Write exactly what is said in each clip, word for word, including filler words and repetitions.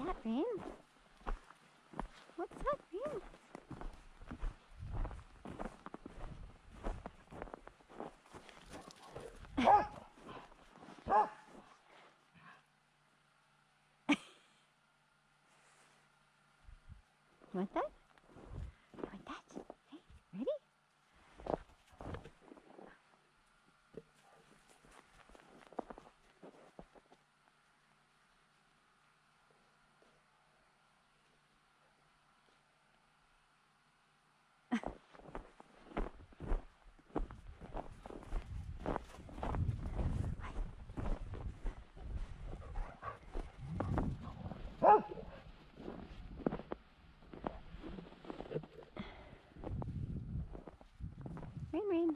that, Rain? What's that, Rain? You want that? You want that? Hey, ready? Rain, Rain.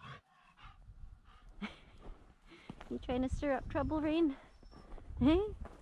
You trying to stir up trouble, Rain? Hey?